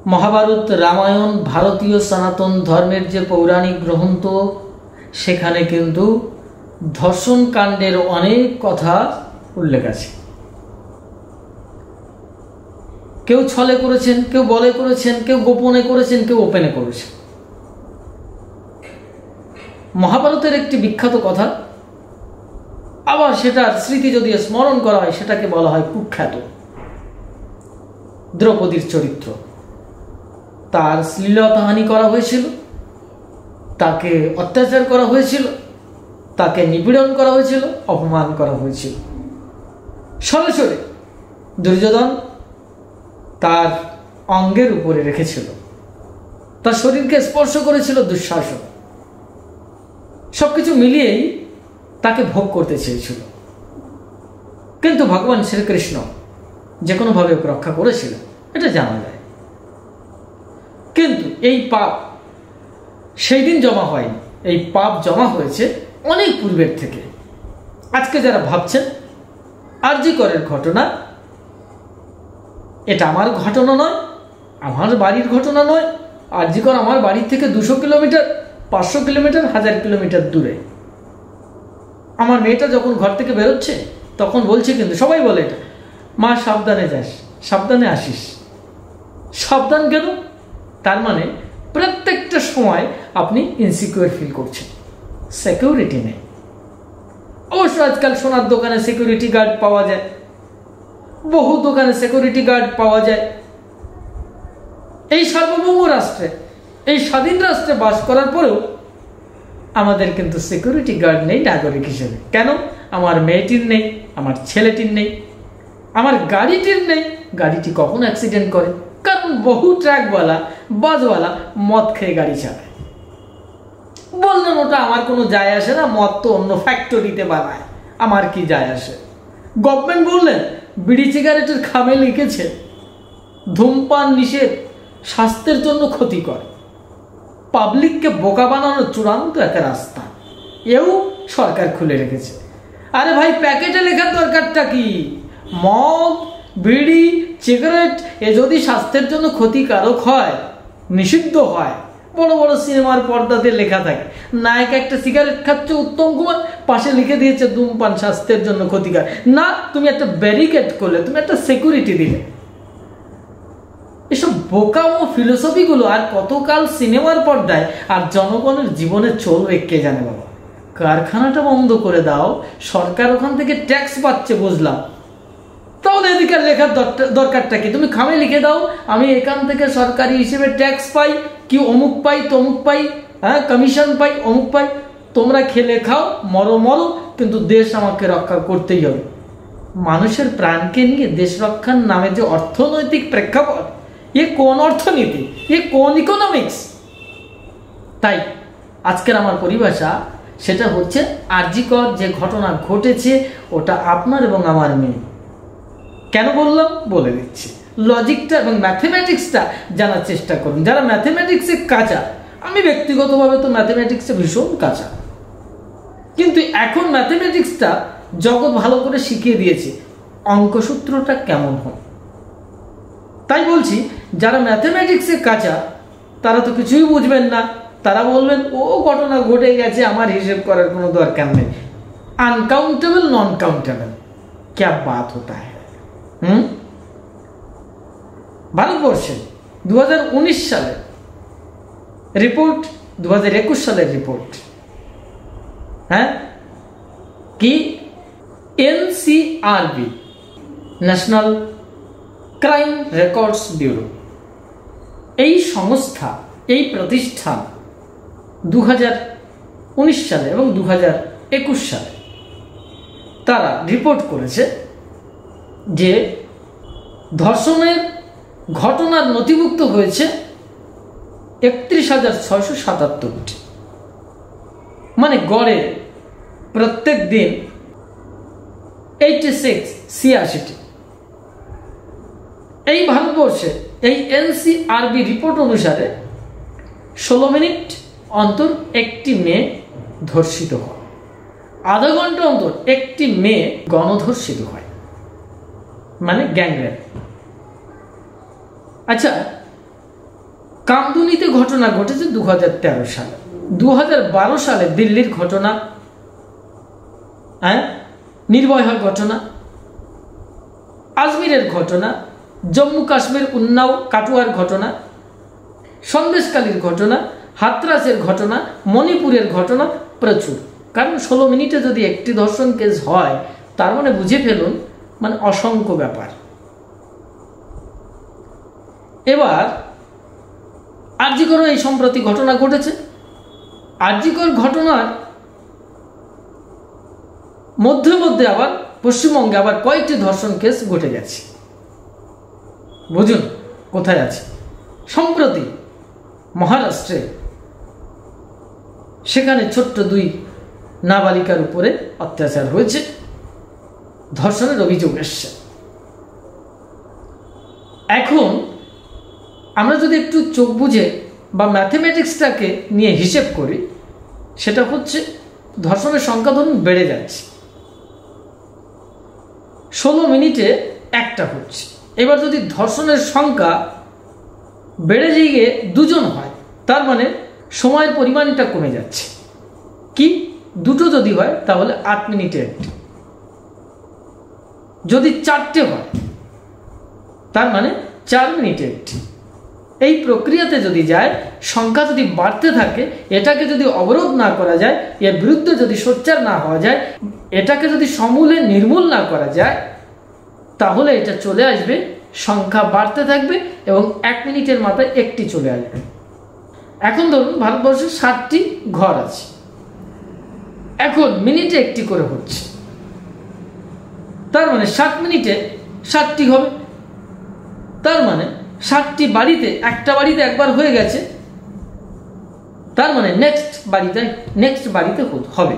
মহাভারত, রামায়ণ, ভারতীয় সনাতন ধর্মের যে পৌরাণিক গ্রন্থ, সেখানে কিন্তু ধর্ষণ কাণ্ডের অনেক কথা উল্লেখ আছে। কেউ ছলে করেছেন, কেউ বলে করেছেন, কেউ গোপনে করেছেন, কেউ ওপেনে করেছেন। মহাভারতের একটি বিখ্যাত কথা, আবার সেটার স্মৃতি যদি স্মরণ করা হয় সেটাকে বলা হয় কুখ্যাত। দ্রৌপদীর চরিত্র, তার শ্লীলতাহানি করা হয়েছিল, তাকে অত্যাচার করা হয়েছিল, তাকে নিপীড়ন করা হয়েছিল, অপমান করা হয়েছিল। সরাসরি দুর্যোধন তার অঙ্গের উপরে রেখেছিল, তার শরীরকে স্পর্শ করেছিল দুঃশাসন। সবকিছু মিলিয়েই তাকে ভোগ করতে চেয়েছিল, কিন্তু ভগবান শ্রীকৃষ্ণ যে কোনোভাবে রক্ষা করেছিল, এটা জানা যায়। কিন্তু এই পাপ সেই দিন জমা হয়নি, এই পাপ জমা হয়েছে অনেক পূর্বের থেকে। আজকে যারা ভাবছেন আরজি করের ঘটনা, এটা আমার ঘটনা নয়, আমার বাড়ির ঘটনা নয়, আরজি কর আমার বাড়ির থেকে 200 কিলোমিটার, 500 কিলোমিটার, 1000 কিলোমিটার দূরে। আমার মেয়েটা যখন ঘর থেকে বেরোচ্ছে তখন বলছে, কিন্তু সবাই বলে এটা, মা সাবধানে যাস, সাবধানে আসিস। সাবধান কেন? তার মানে প্রত্যেকটা সময় আপনি ইনসিকিউর ফিল করছেন, সিকিউরিটি নেই। অবশ্য আজকাল সোনার দোকানে সিকিউরিটি গার্ড পাওয়া যায়, বহু দোকানে সিকিউরিটি গার্ড পাওয়া যায়। এই সার্বভৌম রাষ্ট্রে, এই স্বাধীন রাষ্ট্রে বাস করার পরেও আমাদের কিন্তু সিকিউরিটি গার্ড নেই নাগরিক হিসেবে। কেন? আমার মেয়েটির নেই, আমার ছেলেটির নেই, আমার গাড়িটির নেই। গাড়িটি কখন অ্যাক্সিডেন্ট করে? কারণ বহু ট্রাকওয়ালা, বাসওয়ালা মদ খেয়ে গাড়ি চালায়। বললেন ওটা আমার কোনো যায় আসে না, মদ তো অন্য ফ্যাক্টরিতে বানায়, আমার কি যায় আসে। গভর্নমেন্ট বললেন বিড়ি সিগারেটের খামে লিখেছে ধূমপান নিষেধ, স্বাস্থ্যের জন্য ক্ষতিকর। পাবলিককে বোকা বানানোর চূড়ান্ত একটা রাস্তা, এও সরকার খুলে রেখেছে। আরে ভাই, প্যাকেটে লেখার দরকারটা কি? মদ, বিড়ি, সিগারেট এ যদি স্বাস্থ্যের জন্য ক্ষতিকারক হয়, নিষিদ্ধ হয়, বড় বড় সিনেমার পর্দাতে লেখা থাকে, নায়ক একটা সিগারেট খাচ্ছে, উত্তম কুমার, পাশে লিখে দিয়েছে ধূমপান স্বাস্থ্যের জন্য ক্ষতিকর। না, তুমি একটা ব্যারিকেড করলে, তুমি একটা সিকিউরিটি দিলে। এসব বোকামো ফিলোসফিগুলো আর কতকাল সিনেমার পর্দায় আর জনগণের জীবনে চলবে কে জানে বাবা। কারখানাটা বন্ধ করে দাও, সরকার ওখান থেকে ট্যাক্স পাচ্ছে বুঝলাম, তাহলে এদিকে লেখার দরকারটা কি? তুমি খামে লিখে দাও, আমি এখান থেকে সরকারি হিসেবে ট্যাক্স পাই, কি অমুক পাই, তমুক পাই, হ্যাঁ কমিশন পাই, অমুক পাই। তোমরা খেলে খাও, মরো মরো, কিন্তু দেশ আমাকে রক্ষা করতেই হবে। মানুষের প্রাণকে নিয়ে দেশ রক্ষার নামে যে অর্থনৈতিক প্রেক্ষাপট, এ কোন অর্থনীতি, এ কোন ইকোনমিক্স? তাই আজকের আমার পরিভাষা সেটা হচ্ছে, আরজি কর যে ঘটনা ঘটেছে ওটা আপনার এবং আমার মেয়ে। কেন বললাম বলে দিচ্ছি, লজিকটা এবং ম্যাথমেটিক্সটা জানার চেষ্টা করুন। যারা ম্যাথমেটিক্সে কাঁচা, আমি ব্যক্তিগতভাবে তো ম্যাথমেটিক্সে ভীষণ কাঁচা, কিন্তু এখন ম্যাথমেটিক্সটা জগৎ ভালো করে শিখিয়ে দিয়েছে অঙ্কসূত্রটা কেমন হয়। তাই বলছি, যারা ম্যাথমেটিক্সে কাঁচা তারা তো কিছুই বুঝবেন না, তারা বলবেন ও ঘটনা ঘটে গেছে, আমার হিসেব করার কোনো দরকার নেই। আনকাউন্টেবল নন কাউন্টেবল, ক্যা বাত হতা হ্যায়। ভারতবর্ষে 2019 সালের রিপোর্ট, 2021 সালের রিপোর্ট, হ্যাঁ কি NCRB, national crime records bureau, এই সংস্থা, এই প্রতিষ্ঠান 2019 সালে এবং 2021 সালে তারা রিপোর্ট করেছে যে ধর্ষণের ঘটনার নথিভুক্ত হয়েছে 31,677টি, মানে গড়ে প্রত্যেক দিন 86 এই ভারতবর্ষে এই এনসিআরবি রিপোর্ট অনুসারে 16 মিনিট অন্তর একটি মেয়ে ধর্ষিত হয়, আধা ঘন্টা অন্তর একটি মেয়ে গণধর্ষিত হয়, মানে গ্যাংরেপ। আচ্ছা, কামদুনিতে ঘটনা ঘটেছে 2013 সালে। 2012 সালে দিল্লির ঘটনা, নির্ভয়ার ঘটনা, আজমিরের ঘটনা, জম্মু কাশ্মীর উন্নাও কাটুয়ার ঘটনা, সন্দেশকালীর ঘটনা, হাতরাসের ঘটনা, মণিপুরের ঘটনা প্রচুর। কারণ 16 মিনিটে যদি একটি ধর্ষণ কেস হয়, তার মানে বুঝে ফেলুন মানে অসংখ্য ব্যাপার। এবার আরজিকরও এই সম্প্রতি ঘটনা ঘটেছে। আরজিকর ঘটনার মধ্যে মধ্যে আবার পশ্চিমবঙ্গে আবার কয়েকটি ধর্ষণ কেস ঘটে গেছে। বুঝুন কোথায় আছে। সম্প্রতি মহারাষ্ট্রে সেখানে ছোট্ট 2 নাবালিকার উপরে অত্যাচার হয়েছে, ধর্ষণের অভিযোগ এসছে। এখন আমরা যদি একটু চোখ বুঝে বা ম্যাথমেটিক্সটাকে নিয়ে হিসেব করি, সেটা হচ্ছে ধর্ষণের সংখ্যা ধরুন বেড়ে যাচ্ছে, 16 মিনিটে একটা হচ্ছে। এবার যদি ধর্ষণের সংখ্যা বেড়ে গিয়ে 2 জন হয়, তার মানে সময়ের পরিমাণটা কমে যাচ্ছে। কি 2টো যদি হয় তাহলে 8 মিনিটে একটি, যদি 4টে হয় তার মানে 4 মিনিটে একটি। এই প্রক্রিয়াতে যদি যায়, সংখ্যা যদি বাড়তে থাকে, এটাকে যদি অবরোধ না করা যায়, এর বিরুদ্ধে যদি সোচ্চার না হওয়া যায়, এটাকে যদি সমূলে নির্মূল না করা যায়, তাহলে এটা চলে আসবে, সংখ্যা বাড়তে থাকবে এবং 1 মিনিটের মাথায় একটি চলে আসবে। এখন ধরুন ভারতবর্ষে 60টি ঘর আছে, এখন মিনিটে একটি করে হচ্ছে, তার মানে 60 মিনিটে 60টি হবে। তার মানে 60টি বাড়িতে, একটা বাড়িতে একবার হয়ে গেছে, তার মানে নেক্সট বাড়িতে হবে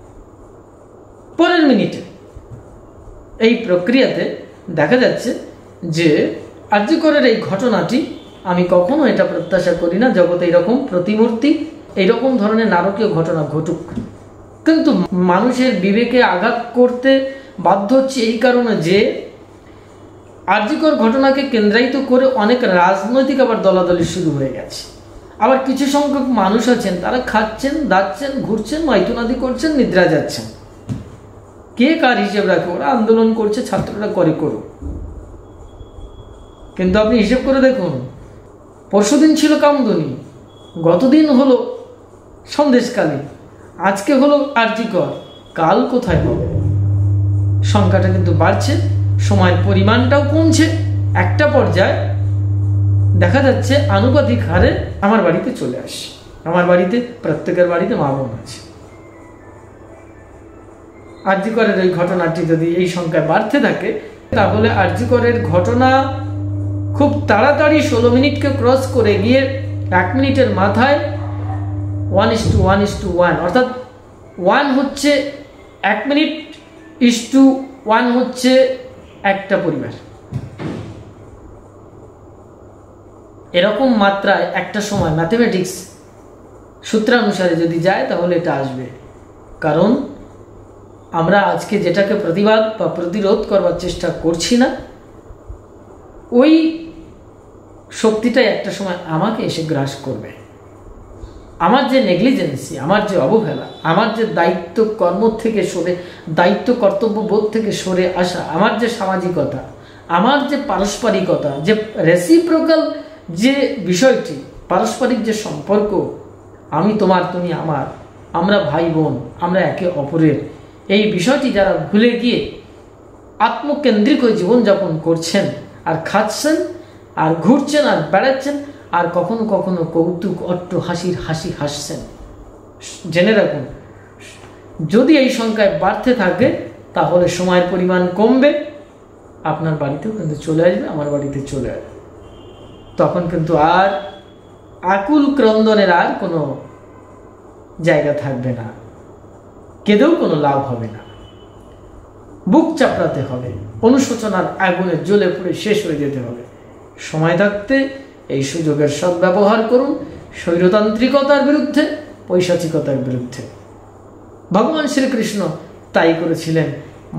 পরের মিনিটে। এই প্রক্রিয়াতে দেখা যাচ্ছে যে আরজিকরের এই ঘটনাটি, আমি কখনো এটা প্রত্যাশা করি না জগতে এরকম প্রতিমূর্তি, এইরকম ধরনের নারকীয় ঘটনা ঘটুক, কিন্তু মানুষের বিবেকে আঘাত করতে বাধ্য হচ্ছে এই কারণে যে আরজিকর ঘটনাকে কেন্দ্রায়িত করে অনেক রাজনৈতিক আবার দলাদলি শুরু হয়ে গেছে। আবার কিছু সংখ্যক মানুষ আছেন, তারা খাচ্ছেন, দাচ্ছেন, ঘুরছেন, মাইথুনাদি করছেন, নিদ্রা যাচ্ছেন। কে কার হিসেব রাখে? ওরা আন্দোলন করছে, ছাত্ররা করুক, কিন্তু আপনি হিসেব করে দেখুন, পরশুদিন ছিল কামদুনি, গতদিন হলো সন্দেশকালী, আজকে হলো আরজিকর, কাল কোথায় হবে? সংখ্যাটা কিন্তু বাড়ছে, সময়ের পরিমাণটাও কমছে। একটা পর্যায়ে দেখা যাচ্ছে আনুপাতিক হারে আমার বাড়িতে চলে আসে। আমার বাড়িতে, প্রত্যেকের বাড়িতে মা বোন আছে। আরজিকরের এই ঘটনাটি যদি এই সংখ্যায় বাড়তে থাকে, তাহলে আরজিকরের ঘটনা খুব তাড়াতাড়ি 16 মিনিটকে ক্রস করে গিয়ে 1 মিনিটের মাথায় 1:1:1, অর্থাৎ 1 হচ্ছে 1 মিনিট, 1 হচ্ছে একটা পরিবার। এরকম মাত্রায় একটা সময় ম্যাথমেটিক্স সূত্রানুসারে যদি যায়, তাহলে এটা আসবে। কারণ আমরা আজকে যেটাকে প্রতিবাদ বা প্রতিরোধ করবার চেষ্টা করছি না, ওই শক্তিটাই একটা সময় আমাকে এসে গ্রাস করবে। আমার যে নেগলিজেন্সি, আমার যে অবহেলা, আমার যে দায়িত্ব কর্ম থেকে সরে, দায়িত্ব কর্তব্য বোধ থেকে সরে আসা, আমার যে সামাজিকতা, আমার যে পারস্পরিকতা, যে রেসিপ্রোকাল যে বিষয়টি, পারস্পরিক যে সম্পর্ক, আমি তোমার, তুমি আমার, আমরা ভাই বোন, আমরা একে অপরের, এই বিষয়টি যারা ভুলে গিয়ে আত্মকেন্দ্রিক হয়ে জীবনযাপন করছেন, আর খাচ্ছেন, আর ঘুরছেন, আর বেড়াচ্ছেন, আর কখনো কখনো কৌতুক অট্ট হাসি হাসছেন, জেনে রাখুন, যদি এই সংখ্যায় বাড়তে থাকে, তাহলে সময়ের পরিমাণ কমবে, আপনার বাড়িতেও কিন্তু চলে আসবে, আমার বাড়িতে চলে আসবে। তখন কিন্তু আর আকুল ক্রন্দনের আর কোনো জায়গা থাকবে না, কেঁদেও কোনো লাভ হবে না, বুক চাপড়াতে হবে, অনুশোচনার আগুনে জ্বলে পুড়ে শেষ হয়ে যেতে হবে। সময় থাকতে এই সুযোগের সদ্ব্যবহার করুন, স্বৈরতান্ত্রিকতার বিরুদ্ধে, পৈশাচিকতার বিরুদ্ধে। ভগবান শ্রীকৃষ্ণ তাই করেছিলেন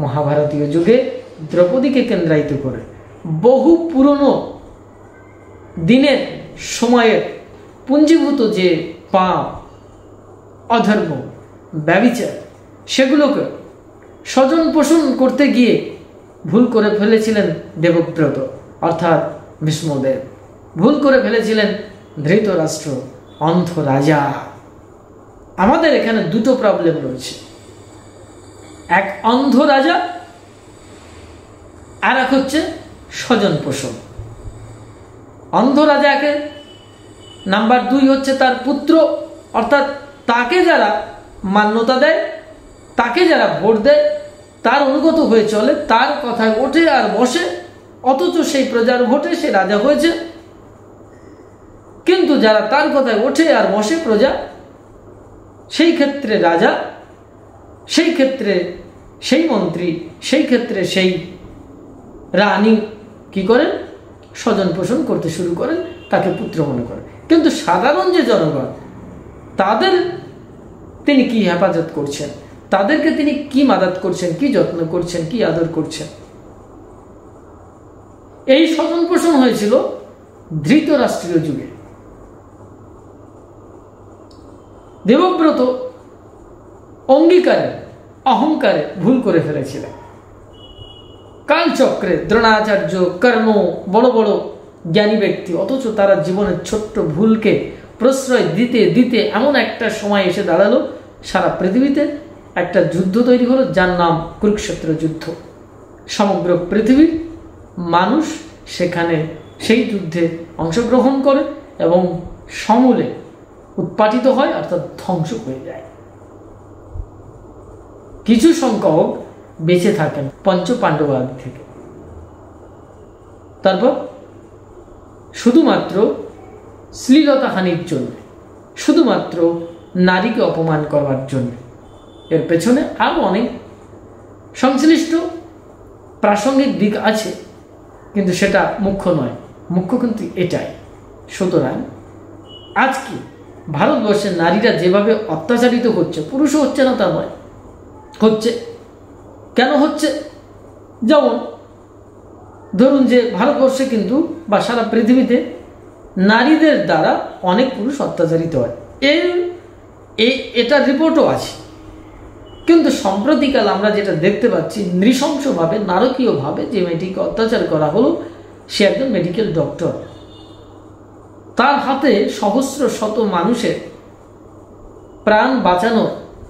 মহাভারতীয় যুগে দ্রৌপদীকে কেন্দ্রায়িত করে। বহু পুরনো দিনের সময়ের পুঞ্জীভূত যে পাপ, অধর্ম, ব্যভিচার, সেগুলোকে স্বজন পোষণ করতে গিয়ে ভুল করে ফেলেছিলেন দেবব্রত অর্থাৎ ভীষ্মদেব, ভুল করে ফেলেছিলেন ধৃতরাষ্ট্র, অন্ধ রাজা। আমাদের এখানে দুটো প্রবলেম রয়েছে, এক অন্ধ রাজা, আর এক হচ্ছে স্বজন পোষণ। অন্ধ রাজাকে নাম্বার 2 হচ্ছে তার পুত্র, অর্থাৎ তাকে যারা মান্যতা দেয়, তাকে যারা ভোট দেয়, তার অনুগত হয়ে চলে, তার কথায় ওঠে আর বসে, অথচ সেই প্রজার ভোটে সে রাজা হয়েছে। কিন্তু যারা তার কথায় ওঠে আর বসে প্রজা, সেই ক্ষেত্রে রাজা, সেই ক্ষেত্রে সেই মন্ত্রী, সেই ক্ষেত্রে সেই রানী কি করেন? স্বজন পোষণ করতে শুরু করেন, তাকে পুত্র মনে করেন। কিন্তু সাধারণ যে জনগণ, তাদের তিনি কি হেফাজত করছেন, তাদেরকে তিনি কি মাদাত করছেন, কি যত্ন করছেন, কি আদর করছেন? এই স্বজন পোষণ হয়েছিল ধৃতরাষ্ট্রীয় যুগে। দেবব্রত অঙ্গীকারে, অহংকারে ভুল করে ফেলেছিলেন। কালচক্রে দ্রোণাচার্য, কর্ণ, বড় বড় জ্ঞানী ব্যক্তি, অথচ তারা জীবনের ছোট্ট ভুলকে প্রশ্রয় দিতে দিতে এমন একটা সময় এসে দাঁড়ালো, সারা পৃথিবীতে একটা যুদ্ধ তৈরি হলো, যার নাম কুরুক্ষেত্র যুদ্ধ। সমগ্র পৃথিবীর মানুষ সেখানে সেই যুদ্ধে অংশগ্রহণ করে এবং সমূলে উৎপাটিত হয়, অর্থাৎ ধ্বংস হয়ে যায়। কিছু সংখ্যক বেঁচে থাকেন পঞ্চ পাণ্ডবাদি থেকে। তারপর শুধুমাত্র শ্লীলতাহানির জন্য, শুধুমাত্র নারীকে অপমান করবার জন্য। এর পেছনে আরও অনেক সংশ্লিষ্ট প্রাসঙ্গিক দিক আছে, কিন্তু সেটা মুখ্য নয়। মুখ্য কিন্তু এটাই। সুতরাং আজকে ভারতবর্ষের নারীরা যেভাবে অত্যাচারিত হচ্ছে, পুরুষও হচ্ছে না তা নয়, হচ্ছে। কেন হচ্ছে? যেমন ধরুন যে ভারতবর্ষে কিন্তু বা সারা পৃথিবীতে নারীদের দ্বারা অনেক পুরুষ অত্যাচারিত হয়, এটা রিপোর্টও আছে। কিন্তু সম্প্রতিকাল আমরা যেটা দেখতে পাচ্ছি, নৃশংসভাবে, নারকীয়ভাবে যে মেয়েটিকে অত্যাচার করা হলো, সে একজন মেডিকেল ডক্টর। তার হাতে সহস্র শত মানুষের প্রাণ বাঁচানোর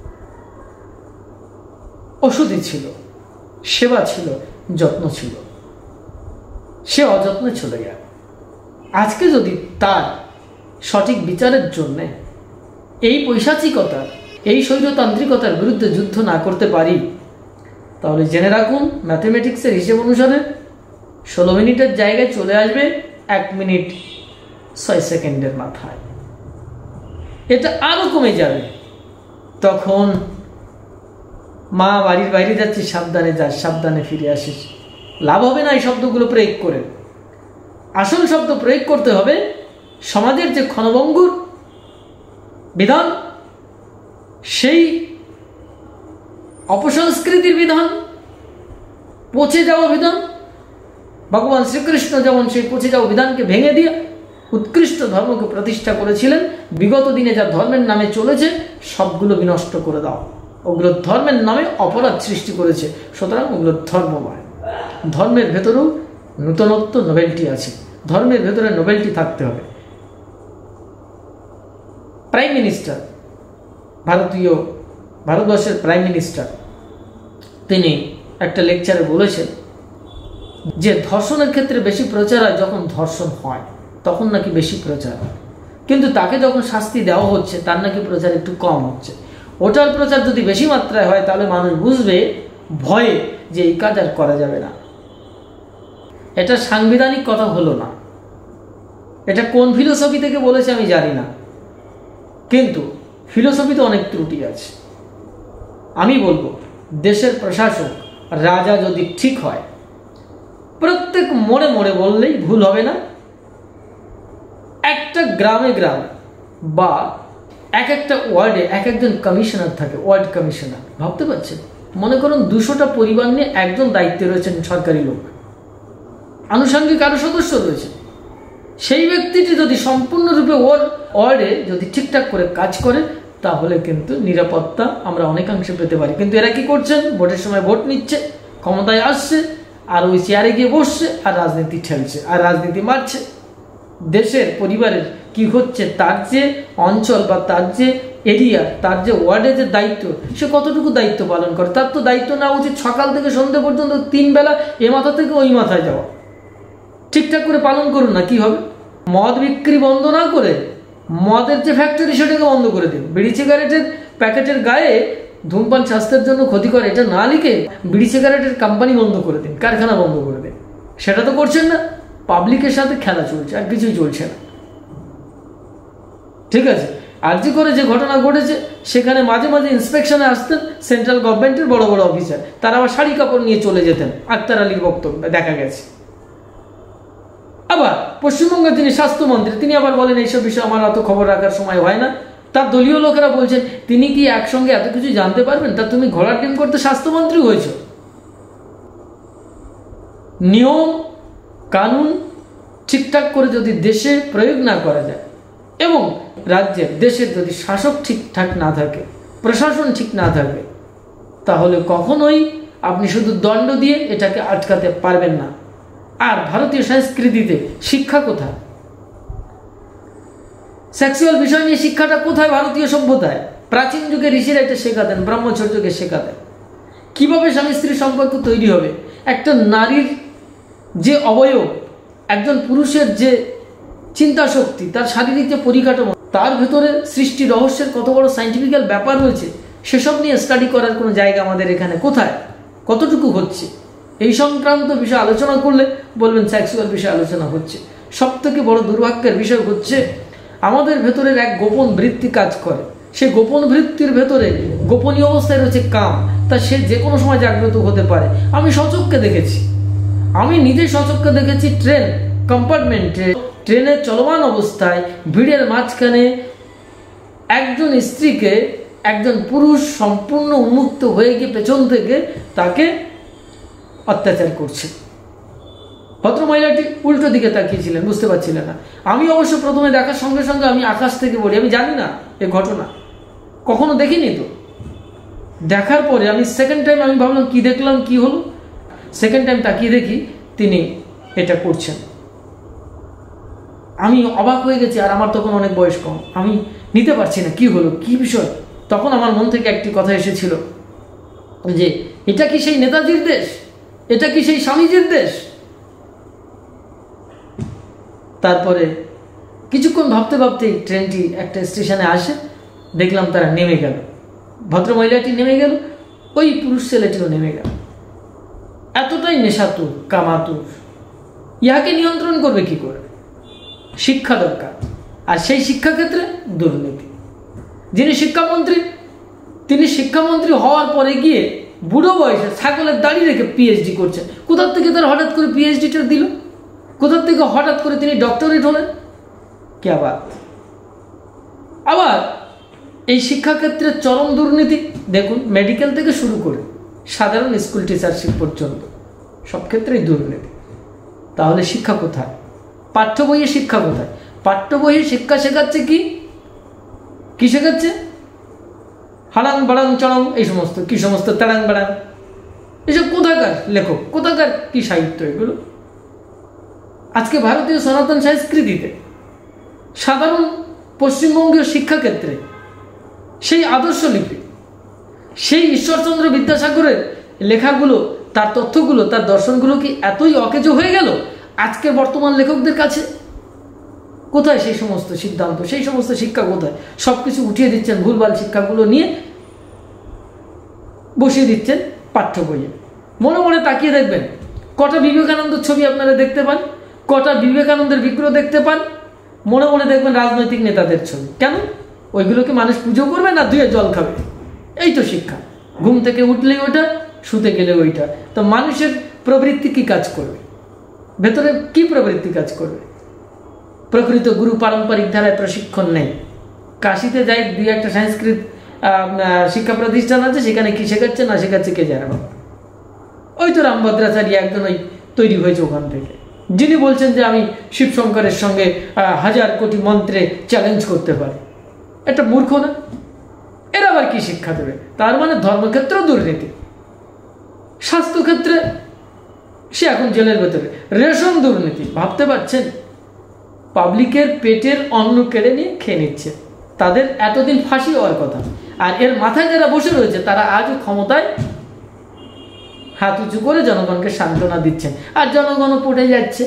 ওষুধই ছিল, সেবা ছিল, যত্ন ছিল। সে অযত্নে চলে গেল। আজকে যদি তার সঠিক বিচারের জন্য এই পৈশাচিকতার, এই স্বৈরতান্ত্রিকতার বিরুদ্ধে যুদ্ধ না করতে পারি, তাহলে জেনে রাখুন, ম্যাথমেটিক্সের হিসেব অনুসারে 16 মিনিটের জায়গায় চলে আসবে 1 মিনিট 6 সেকেন্ডের মাথায়। এটা আরো কমে যাবে। তখন মা বাড়ির বাইরে যাচ্ছি, সাবধানে যাস, সাবধানে ফিরে আসিস। লাভ হবে না এই শব্দগুলো প্রয়োগ করে। আসল শব্দ প্রয়োগ করতে হবে সমাজের যে ক্ষণভঙ্গুর বিধান, সেই অপসংস্কৃতির বিধান, পচে যাওয়া বিধান। ভগবান শ্রীকৃষ্ণ যেমন সেই পচে যাওয়া বিধানকে ভেঙে দিয়ে উৎকৃষ্ট ধর্মকে প্রতিষ্ঠা করেছিলেন। বিগত দিনে যা ধর্মের নামে চলেছে সবগুলো বিনষ্ট করে দাও। ওগুলো ধর্মের নামে অপরাধ সৃষ্টি করেছে, সুতরাং ওগুলো ধর্ম নয়। ধর্মের ভেতরেও নূতনত্ব, নোবেলটি আছে। ধর্মের ভেতরে নোবেলটি থাকতে হবে। প্রাইম মিনিস্টার, ভারতবর্ষের প্রাইম মিনিস্টার, তিনি একটা লেকচারে বলেছেন যে ধর্ষণের ক্ষেত্রে বেশি প্রচার হয় যখন ধর্ষণ হয়, তখন নাকি বেশি প্রচার হয়। কিন্তু তাকে যখন শাস্তি দেওয়া হচ্ছে, তার নাকি প্রচার একটু কম হচ্ছে। ওটার প্রচার যদি বেশি মাত্রায় হয়, তাহলে মানুষ বুঝবে ভয়ে যে এই কাজ আর করা যাবে না। এটা সাংবিধানিক কথা হলো না। এটা কোন ফিলোসফি থেকে বলেছে আমি জানি না, কিন্তু ফিলোসফিতে অনেক ত্রুটি আছে। আমি বলবো, দেশের প্রশাসক, রাজা যদি ঠিক হয়, প্রত্যেক মোড়ে মোড়ে বললেই ভুল হবে না, একটা গ্রামে গ্রামে বা এক একটা ওয়ার্ডে এক একজন কমিশনার থাকে, ওয়ার্ড কমিশনার। ভাবতে পারছেন? মনে করুন 200টা পরিবার নিয়ে একজন দায়িত্বে রয়েছেন সরকারি লোক, আনুষঙ্গিক আরো সদস্য রয়েছে। সেই ব্যক্তিটি যদি সম্পূর্ণরূপে ওর ওয়ার্ডে যদি ঠিকঠাক করে কাজ করে, তাহলে কিন্তু নিরাপত্তা আমরা অনেকাংশে পেতে পারি। কিন্তু এরা কি করছেন? ভোটের সময় ভোট নিচ্ছে, ক্ষমতায় আসছে, আর ওই চেয়ারে গিয়ে বসছে, আর রাজনীতি ঠেলছে, আর রাজনীতি মারছে। দেশের পরিবারের কি হচ্ছে তার যে অঞ্চল বা তার যে এরিয়া, তার যে ওয়ার্ডের যে দায়িত্ব, সে কতটুকু দায়িত্ব পালন করে। তার তো দায়িত্ব নেওয়া উচিত সকাল থেকে সন্ধ্যে পর্যন্ত 3 বেলা এ মাথা থেকে ওই মাথায় যাওয়া। ঠিকঠাক করে পালন করুন না, কি হবে? মদ বিক্রি বন্ধ না করে মদের যে ফ্যাক্টরি সেটাকে বন্ধ করে দিন। বিড়ি সিগারেটের প্যাকেটের গায়ে ধূমপান স্বাস্থ্যের জন্য ক্ষতিকর এটা না লিখে বিড়ি সিগারেটের কোম্পানি বন্ধ করে দিন, কারখানা বন্ধ করে দিন। সেটা তো করছেন না। পাবলিকের সাথে খেলা চলছে, আর কিছুই চলছে না। ঠিক আছে, আরজি করে যে ঘটনা ঘটেছে, সেখানে মাঝে মাঝে ইন্সপেকশনে আসতেন সেন্ট্রাল গভর্নমেন্টের বড় বড় অফিসার, তারা আবার শাড়ি কাপড় নিয়ে চলে যেতেন, আক্তার আলীর বক্তব্যে দেখা গেছে। আবার পশ্চিমবঙ্গের যিনি স্বাস্থ্যমন্ত্রী, তিনি আবার বলেন এইসব বিষয়ে আমার অত খবর রাখার সময় হয় না। তার দলীয় লোকেরা বলছেন তিনি কি একসঙ্গে এত কিছু জানতে পারবেন? তা তুমি ঘোড়ার ডিম করতে স্বাস্থ্যমন্ত্রী হয়েছ। নিয়ম কানুন ঠিকঠাক করে যদি দেশে প্রয়োগ না করা যায়, এবং রাজ্যের দেশের যদি শাসক ঠিকঠাক না থাকে, প্রশাসন ঠিক না থাকে, তাহলে কখনোই আপনি শুধু দণ্ড দিয়ে এটাকে আটকাতে পারবেন না। আর ভারতীয় সংস্কৃতিতে শিক্ষা কোথায়? সেক্সুয়াল বিষয় নিয়ে শিক্ষাটা কোথায় ভারতীয় সভ্যতায়? প্রাচীন যুগে ঋষিরা এটা শেখাতেন, ব্রহ্মচর্যকে শেখাতেন। কিভাবে স্বামী স্ত্রী সম্পর্ক তৈরি হবে, একটা নারীর যে অবয়ব, একজন পুরুষের যে চিন্তা শক্তি, তার শারীরিক যে পরিকাঠামো, তার ভেতরে সৃষ্টি রহস্যের কত বড় সায়েন্টিফিক্যাল ব্যাপার রয়েছে, সেসব নিয়ে স্টাডি করার কোনো জায়গা আমাদের এখানে কোথায়? কতটুকু হচ্ছে? এই সংক্রান্ত বিষয় আলোচনা করলে বলবেন সেক্সুয়াল বিষয়ে আলোচনা হচ্ছে। সব থেকে বড় দুর্ভাগ্যের বিষয় হচ্ছে আমাদের ভেতরের এক গোপন বৃত্তি কাজ করে। সে গোপন বৃত্তির ভেতরে গোপনীয় অবস্থায় রয়েছে কাম, তা সে যে কোনো সময় জাগ্রত হতে পারে। আমি সচক্ষে দেখেছি, আমি নিজে সচক্ষে দেখেছি ট্রেন কম্পার্টমেন্টে, ট্রেনের চলমান অবস্থায় ভিড়ের মাঝখানে একজন স্ত্রীকে একজন পুরুষ সম্পূর্ণ উন্মুক্ত হয়ে গিয়ে পেছন থেকে তাকে অত্যাচার করছে। ভদ্রমহিলাটি উল্টো দিকে তাকিয়েছিলেন, বুঝতে পারছিলেন না। আমি অবশ্য প্রথমে দেখার সঙ্গে সঙ্গে আমি আকাশ থেকে বলি, আমি জানি না এ ঘটনা, কখনো দেখিনি। তো দেখার পরে আমি সেকেন্ড টাইম আমি ভাবলাম কি দেখলাম, কি হলো। সেকেন্ড টাইম তাকিয়ে দেখি তিনি এটা করছেন। আমি অবাক হয়ে গেছি, আর আমার তখন অনেক বয়স কম, আমি নিতে পারছি না কি হলো, কি বিষয়। তখন আমার মন থেকে একটি কথা এসেছিল যে এটা কি সেই নেতাজির দেশ? এটা কি সেই স্বামীজির দেশ? তারপরে কিছুক্ষণ ভাবতে ভাবতেই ট্রেনটি একটা স্টেশনে আসে, দেখলাম তারা নেমে গেল। ভদ্রমহিলাটি নেমে গেল, ওই পুরুষ ছেলেটিও নেমে গেল। এতটাই নেশাতুর, কামাতুর, ইহাকে নিয়ন্ত্রণ করবে কি করে? শিক্ষা দরকার। আর সেই শিক্ষাক্ষেত্রে দুর্নীতি। যিনি শিক্ষামন্ত্রী, তিনি শিক্ষামন্ত্রী হওয়ার পরে গিয়ে বুড়ো বয়সে ছাগলের দাড়ি রেখে পিএইচডি করছেন। কোথার থেকে তার হঠাৎ করে পিএইচডিটা দিল? কোথার থেকে হঠাৎ করে তিনি ডক্টরেট হলেন? কি আবার আবার এই শিক্ষাক্ষেত্রে চরম দুর্নীতি। দেখুন, মেডিকেল থেকে শুরু করে সাধারণ স্কুল টিচারশিপ পর্যন্ত সব ক্ষেত্রেই দুর্নীতি। তাহলে শিক্ষা কোথায়? পাঠ্য বইয়ে শিক্ষা কোথায়? পাঠ্য বইয়ে শিক্ষা শেখাচ্ছে কি শেখাচ্ছে? হারাং বাড়াং চড়ং, এই সমস্ত কি সমস্ত তাড়াং বাড়াং, এসব কোথাকার লেখক, কোথাকার কি সাহিত্য এগুলো? আজকে ভারতীয় সনাতন সংস্কৃতিতে সাধারণ পশ্চিমবঙ্গীয় শিক্ষাক্ষেত্রে সেই আদর্শলিপি, সেই ঈশ্বরচন্দ্র বিদ্যাসাগরের লেখাগুলো, তার তথ্যগুলো, তার দর্শনগুলো কি এতই অকেজো হয়ে গেল আজকে বর্তমান লেখকদের কাছে? কোথায় সেই সমস্ত সিদ্ধান্ত, সেই সমস্ত শিক্ষা কোথায়? সব কিছু উঠিয়ে দিচ্ছেন, ভুলভাল শিক্ষাগুলো নিয়ে বসিয়ে দিচ্ছেন পাঠ্য বইয়ে। মনে মনে তাকিয়ে দেখবেন কটা বিবেকানন্দের ছবি আপনারা দেখতে পান, কটা বিবেকানন্দের বিগ্রহ দেখতে পান। মনে মনে দেখবেন রাজনৈতিক নেতাদের ছবি। কেন? ওইগুলোকে মানুষ পুজো করবে না ধুয়ে জল খাবে? এই তো শিক্ষা। ঘুম থেকে উঠলেই ওইটা, শুতে গেলে ওইটা। তো মানুষের প্রবৃত্তি কি কাজ করবে? ভেতরে কি প্রবৃত্তি কাজ করবে? প্রকৃত গুরু পারম্পরিক ধারায় প্রশিক্ষণ নেই। কাশিতে যাই, দুই একটা সংস্কৃত শিক্ষা প্রতিষ্ঠান আছে, সেখানে কি শেখাচ্ছে না শেখাচ্ছে কে জানে। ওই তো রামভদ্রাচার্য একজন ওই তৈরি হয়েছে ওখান থেকে, যিনি বলছেন যে আমি শিবশঙ্করের সঙ্গে 1000 কোটি মন্ত্রে চ্যালেঞ্জ করতে পারি, এটা মূর্খ না? এরা আবার কি শিক্ষা দেবে? তার মানে ধর্মক্ষেত্রে দুর্নীতি, স্বাস্থ্যক্ষেত্রে সে এখন জেলের ভেতরে, রেশন দুর্নীতি। ভাবতে পারছেন? পাবলিকের পেটের অন্ন কেড়ে নিয়ে খেয়ে নিচ্ছে। তাদের এতদিন ফাঁসি হওয়ার কথা, আর এর মাথায় যারা বসে রয়েছে তারা আজও ক্ষমতায় হাত উঁচু করে জনগণকে সান্ত্বনা দিচ্ছেন, আর জনগণও পড়ে যাচ্ছে।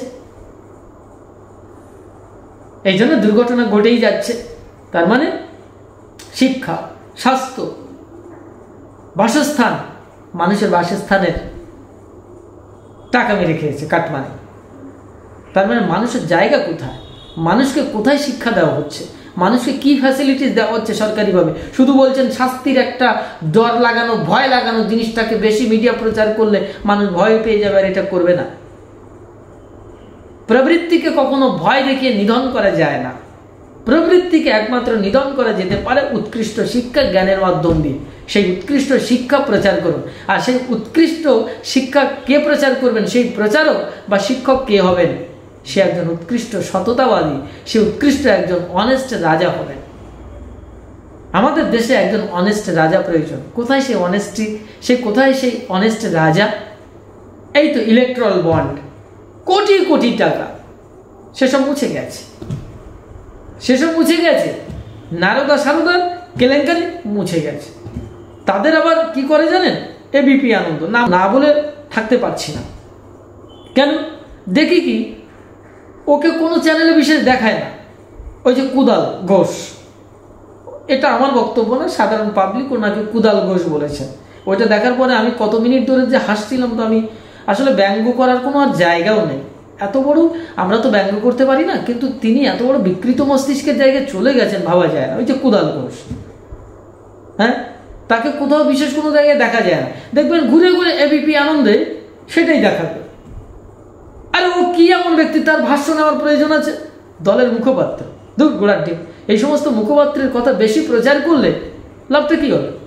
এই জন্য দুর্ঘটনা ঘটেই যাচ্ছে। তার মানে শিক্ষা, স্বাস্থ্য, বাসস্থান, মানুষের বাসস্থানের টাকা মেরে খেয়েছে কাটমানি। তার মানে মানুষের জায়গা কোথায়? মানুষকে কোথায় শিক্ষা দেওয়া হচ্ছে? মানুষকে কি ফ্যাসিলিটিস দেওয়া হচ্ছে সরকারিভাবে? শুধু বলছেন শাস্তির একটা ডর লাগানো, ভয় লাগানো জিনিসটাকে বেশি মিডিয়া প্রচার করলে মানুষ ভয় পেয়ে যাবে, আর এটা করবে না। প্রবৃত্তিকে কখনো ভয় দেখিয়ে নিধন করা যায় না। প্রবৃত্তিকে একমাত্র নিধন করা যেতে পারে উৎকৃষ্ট শিক্ষা, জ্ঞানের মাধ্যম দিয়ে। সেই উৎকৃষ্ট শিক্ষা প্রচার করুন। আর সেই উৎকৃষ্ট শিক্ষা কে প্রচার করবেন? সেই প্রচারক বা শিক্ষক কে হবেন? সে একজন উৎকৃষ্ট সততাবাদী, সে উৎকৃষ্ট একজন অনেস্ট রাজা হবেন। আমাদের দেশে একজন অনেস্ট রাজা প্রয়োজন। কোথায় সেই অনেস্টি? সে কোথায় সেই অনেস্ট রাজা? এই তো ইলেকট্রাল বন্ড, কোটি কোটি টাকা, সেসব মুছে গেছে, সেসব মুছে গেছে। নারদা সারদার কেলেঙ্কারি মুছে গেছে। তাদের আবার কি করে জানেন? এবিপি আনন্দ, না বলে থাকতে পারছি না। কেন? দেখি কি ওকে কোনো চ্যানেলে বিশেষ দেখায় না। ওই যে কুদাল ঘোষ, এটা আমার বক্তব্য না, সাধারণ পাবলিক ওনাকে কুদাল ঘোষ বলেছেন। ওইটা দেখার পরে আমি কত মিনিট ধরে যে হাসছিলাম, তো আমি আসলে ব্যঙ্গ করার কোনো আর জায়গাও নেই। এত বড়, আমরা তো ব্যঙ্গ করতে পারি না, কিন্তু তিনি এত বড় বিকৃত মস্তিষ্কের জায়গায় চলে গেছেন, ভাবা যায় না। ওই যে কুদাল ঘোষ, হ্যাঁ, তাকে কোথাও বিশেষ কোনো জায়গায় দেখা যায় না। দেখবেন ঘুরে ঘুরে এবিপি আনন্দে সেটাই দেখাবে। আরে ও কি এমন ব্যক্তি, তার ভাষ্য নেওয়ার প্রয়োজন আছে? দলের মুখপাত্র, দূর গোড়ার ডিম। এই সমস্ত মুখপাত্রের কথা বেশি প্রচার করলে লাভটা কি হবে?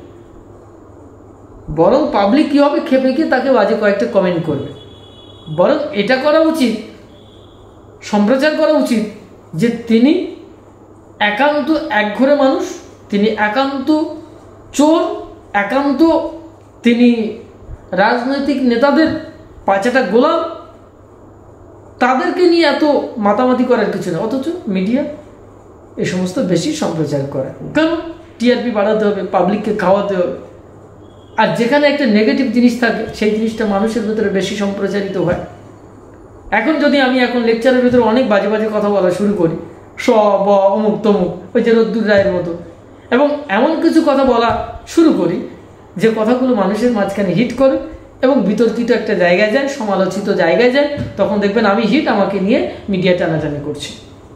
বরং পাবলিক কি হবে, খেপে গিয়ে তাকে বাজে কয়েকটা কমেন্ট করবে। বরং এটা করা উচিত, সম্প্রচার করা উচিত যে তিনি একান্ত একঘরে মানুষ, তিনি একান্ত চোর, একান্ত তিনি রাজনৈতিক নেতাদের পাঁচাটা গোলাম, তাদেরকে নিয়ে এত মাতামাতি করার কিছু না। অথচ মিডিয়া এই সমস্ত বেশি সম্প্রচার করে। কারণ টিআরপি বাড়াতে হবে, পাবলিককে খাওয়াতে হবে। আর যেখানে একটা নেগেটিভ জিনিস থাকে সেই জিনিসটা মানুষের ভিতরে বেশি সম্প্রচারিত হয়। এখন যদি আমি এখন লেকচারের ভিতরে অনেক বাজে বাজে কথা বলা শুরু করি, অমুক তমুক, ওই যে রদ্দুর রায়ের মতো, এবং এমন কিছু কথা বলা শুরু করি যে কথাগুলো মানুষের মাঝখানে হিট করে এবং বিতর্কিত একটা জায়গায় যায়, সমালোচিত জায়গায় যায়, তখন দেখবেন আমি হিট, আমাকে নিয়ে মিডিয়া টানাটানি করছি।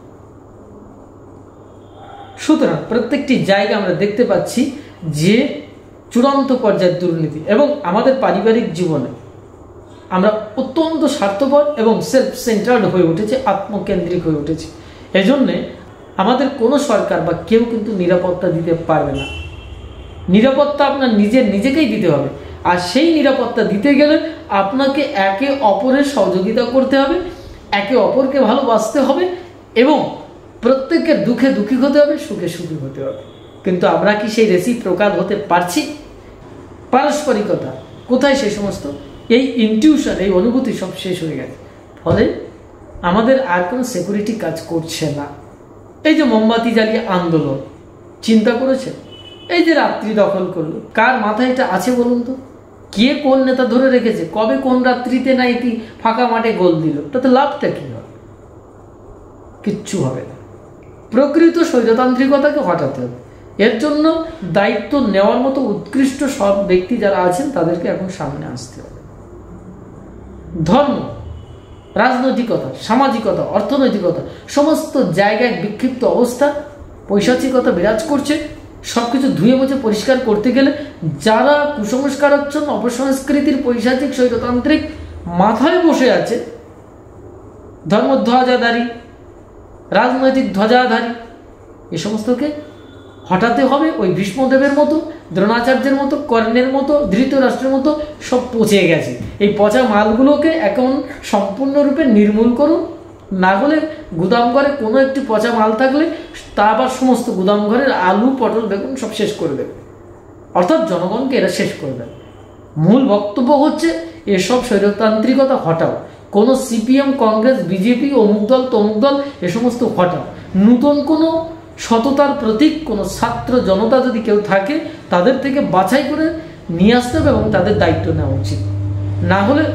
সুতরাং প্রত্যেকটি জায়গায় আমরা দেখতে পাচ্ছি যে চূড়ান্ত পর্যায়ের দুর্নীতি। এবং আমাদের পারিবারিক জীবনে আমরা অত্যন্ত স্বার্থপর এবং সেলফ সেন্টার্ড হয়ে উঠেছি, আত্মকেন্দ্রিক হয়ে উঠেছি। এজন্যে আমাদের কোনো সরকার বা কেউ কিন্তু নিরাপত্তা দিতে পারবে না। নিরাপত্তা আপনার নিজেকেই দিতে হবে। আর সেই নিরাপত্তা দিতে গেলে আপনাকে একে অপরের সহযোগিতা করতে হবে, একে অপরকে ভালোবাসতে হবে এবং প্রত্যেকের দুঃখে দুঃখী হতে হবে, সুখে সুখী হতে হবে। কিন্তু আমরা কি সেই রেসিপ্রোকাল হতে পারছি? পারস্পরিকতা কোথায়? সেই সমস্ত এই ইনটিউশন, এই অনুভূতি সব শেষ হয়ে গেছে। ফলে আমাদের আর কোনো সিকিউরিটি কাজ করছে না। এই যে মোমবাতি জ্বালিয়ে আন্দোলন, চিন্তা করেছেন? এই যে রাত্রি দখল করলো, কার মাথায় এটা আছে বলুন তো? কে কোন নেতা ধরে রেখেছে? কবে কোন রাত্রিতে না এটি ফাঁকা মাঠে গোল দিল? তাতে লাভটা কি হবে? কিচ্ছু হবে না। প্রকৃত স্বৈরতান্ত্রিকতাকে হটাতে হবে। এর জন্য দায়িত্ব নেওয়ার মতো উৎকৃষ্ট সব ব্যক্তি যারা আছেন তাদেরকে এখন সামনে আসতে হবে। ধর্ম, রাজনৈতিকতা, সামাজিকতা, অর্থনৈতিকতা সমস্ত জায়গায় বিক্ষিপ্ত অবস্থা, পৈশাচিকতা বিরাজ করছে। সবকিছু ধুয়ে মুছে পরিষ্কার করতে গেলে যারা কুসংস্কারাচ্ছন্ন, অপসংস্কৃতির, পৈশাচিক, স্বৈরতান্ত্রিক মাথায় বসে আছে, ধর্মধ্বজাধারী, রাজনৈতিক ধ্বজাধারী, এ সমস্তকে হঠাতে হবে ওই ভীষ্মদেবের মতো, দ্রোণাচার্যের মতো, কর্ণের মতো, ধৃতরাষ্ট্রের মতো সব পচে গেছে। এই পচা মালগুলোকে এখন সম্পূর্ণরূপে নির্মূল করুন, না হলে গুদাম ঘরে কোনো একটি পচা মাল থাকলে তা আবার সমস্ত গুদাম ঘরের আলু, পটল, বেগুন সব শেষ করে দেবে, অর্থাৎ জনগণকে এরা শেষ করে দেবে। মূল বক্তব্য হচ্ছে এসব স্বৈরতান্ত্রিকতা হটাও। কোনো সিপিএম, কংগ্রেস, বিজেপি, অমুক দল, তমুক দল এ সমস্ত হটাও। নূতন কোনো সততার প্রতীক কোনো ছাত্র জনতা যদি কেউ থাকে তাদের থেকে বাছাই করে নিয়ে আসতে হবে এবং তাদের দায়িত্ব নেওয়া উচিত। না হলে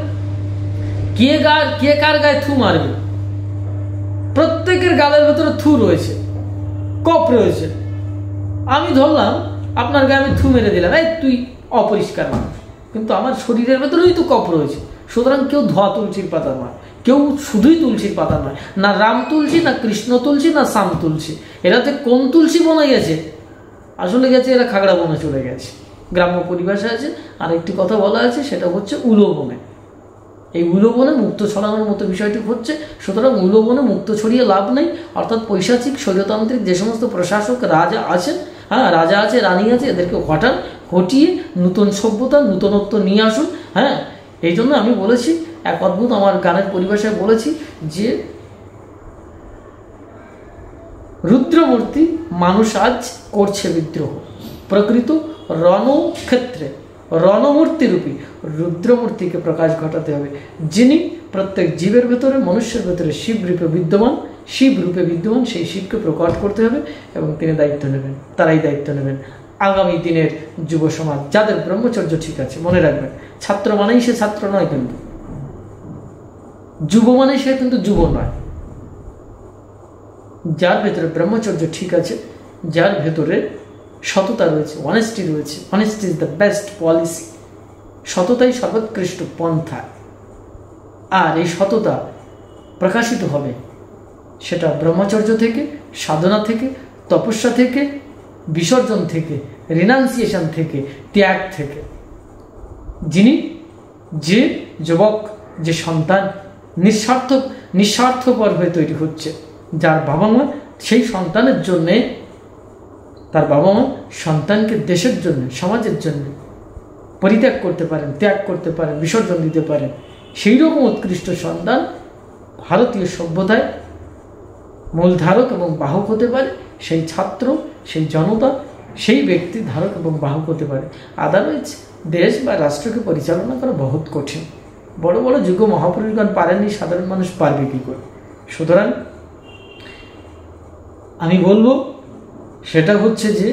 কে কার গায়ে থু মারবে? প্রত্যেকের গালের ভেতরে থু রয়েছে, কপ রয়েছে। আমি ধরলাম আপনার গায়ে আমি থু মেরে দিলাম, এই তুই অপরিষ্কার মানুষ, কিন্তু আমার শরীরের ভেতরেই তো কপ রয়েছে। সুতরাং কেউ ধোয়া তুলসীর পাতা নয়, কেউ শুধুই তুলসীর পাতা নয়, না রাম তুলসী, না কৃষ্ণ তুলসী, না শ্যাম তুলসী। এরাতে কোন তুলসী বনে গেছে? আসলে গেছে এরা খাগড়া বনে চলে গেছে। গ্রাম্য পরিবেশে আছে। আর একটি কথা বলা আছে, সেটা হচ্ছে উলো বনে। এই উলো বনে মুক্ত ছড়ানোর মতো বিষয়টি হচ্ছে। সুতরাং উলো বনে মুক্ত ছড়িয়ে লাভ নেই। অর্থাৎ পৈশাচিক স্বৈরতান্ত্রিক যে সমস্ত প্রশাসক রাজা আছেন, রাজা আছে, রানী আছে, এদেরকে হটান, হটিয়ে নূতন সভ্যতা, নূতনত্ব নিয়ে আসুন। এই জন্য আমি বলেছি, এক অদ্ভুত আমার গানের পরিবেশে বলেছি যে রুদ্রমূর্তি মানুষ আজ করছে বিদ্রোহ, প্রকৃত রণক্ষেত্রে রণমূর্তিরূপী রুদ্রমূর্তিকে প্রকাশ ঘটাতে হবে, যিনি প্রত্যেক জীবের ভেতরে, মনুষ্যের ভেতরে শিব রূপে বিদ্যমান, সেই শিবকে প্রকট করতে হবে এবং তিনি দায়িত্ব নেবেন। তারাই দায়িত্ব নেবেন আগামী দিনের যুব সমাজ, যাদের ব্রহ্মচর্য ঠিক আছে। মনে রাখবেন, ছাত্র মানেই সে ছাত্র নয়, কিন্তু যুব মানে সে কিন্তু যুব নয়। যার ভেতরে ব্রহ্মচর্য ঠিক আছে, যার ভেতরে সততা রয়েছে, অনেস্টি রয়েছে, honesty is the best policy, সততাই সর্বোৎকৃষ্ট পন্থা। আর এই সততা প্রকাশিত হবে সেটা ব্রহ্মচর্য থেকে, সাধনা থেকে, তপস্যা থেকে, বিসর্জন থেকে, রিনাউন্সিয়েশন থেকে, ত্যাগ থেকে। যে যুবক, যে সন্তান নিঃস্বার্থপর হয়ে তৈরি হচ্ছে, যার বাবা মা সেই সন্তানের জন্যে, তার বাবা মা সন্তানকে দেশের জন্য, সমাজের জন্য পরিত্যাগ করতে পারেন, ত্যাগ করতে পারেন, বিসর্জন দিতে পারেন, সেই রকম উৎকৃষ্ট সন্তান ভারতীয় সভ্যতায় মূলধারক এবং বাহক হতে পারে। সেই ছাত্র, সেই জনতা, সেই ব্যক্তি ধারক এবং বাহক হতে পারে। আদারওয়াইজ দেশ বা রাষ্ট্রকে পরিচালনা করা বহুত কঠিন। বড় বড় যুগ মহাপুরুষগণ পারেননি, সাধারণ মানুষ পারবে কি করে? সুতরাং আমি বলবো সেটা হচ্ছে যে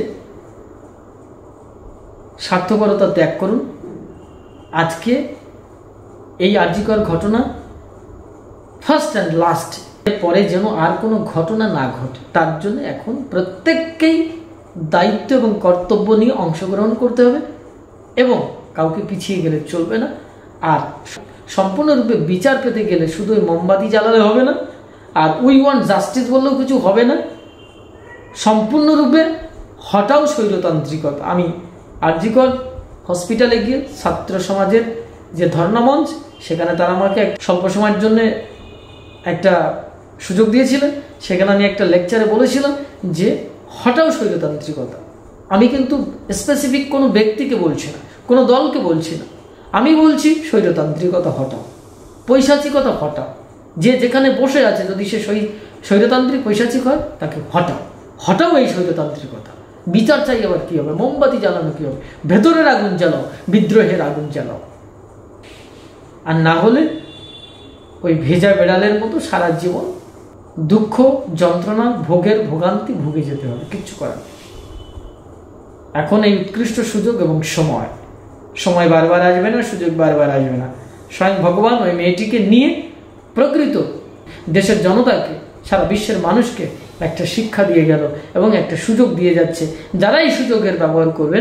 স্বার্থপরতা ত্যাগ করুন। আজকে এই আরজিকর ঘটনা ফার্স্ট অ্যান্ড লাস্ট, এরপরে যেন আর কোনো ঘটনা না ঘটে, তার জন্য এখন প্রত্যেককেই দায়িত্ব এবং কর্তব্য নিয়ে অংশগ্রহণ করতে হবে এবং কাউকে পিছিয়ে গেলে চলবে না। আর সম্পূর্ণরূপে বিচার পেতে গেলে শুধু মোমবাতি জ্বালালে হবে না, আর উই ওয়ান্ট জাস্টিস বললেও কিছু হবে না। সম্পূর্ণরূপে হটাও স্বৈরতান্ত্রিকতা। আমি আরজিকর হসপিটালে গিয়ে ছাত্র সমাজের যে ধর্ণামঞ্চ, সেখানে তারা আমাকে স্বল্প সময়ের জন্য একটা সুযোগ দিয়েছিলেন। সেখানে আমি একটা লেকচারে বলেছিলাম যে হটাও স্বৈরতান্ত্রিকতা। আমি কিন্তু স্পেসিফিক কোনো ব্যক্তিকে বলছি না, কোনো দলকে বলছি না, আমি বলছি স্বৈরতান্ত্রিকতা হটাও, পৈশাচিকতা হটাও। যে যেখানে বসে আছে যদি সে স্বৈরতান্ত্রিক পৈশাচিক হয়, তাকে হটাও এই স্বৈরতান্ত্রিকতা। বিচার চাই আবার কি হবে? মোমবাতি জ্বালানো কি হবে? ভেতরের আগুন জ্বালাও, বিদ্রোহের আগুন জ্বালাও। আর না হলে ওই ভেজা বেড়ালের মতো সারা জীবন দুঃখ, যন্ত্রণা, ভোগান্তি ভুগে যেতে হবে, কিচ্ছু করার। এখন এই উৎকৃষ্ট সুযোগ এবং সময় বারবার আসবে না, সুযোগ বারবার আসবে না। স্বয়ং ভগবান ওই মেয়েটিকে নিয়ে প্রকৃত দেশের জনতাকে, সারা বিশ্বের মানুষকে একটা শিক্ষা দিয়ে গেল এবং একটা সুযোগ দিয়ে যাচ্ছে। যারা এই সুযোগের ব্যবহার করবেন,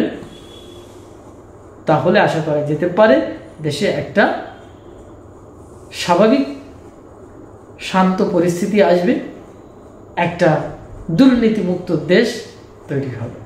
তাহলে আশা করা যেতে পারে দেশে একটা স্বাভাবিক শান্ত পরিস্থিতি আসবে, একটা দুর্নীতিমুক্ত দেশ তৈরি হবে।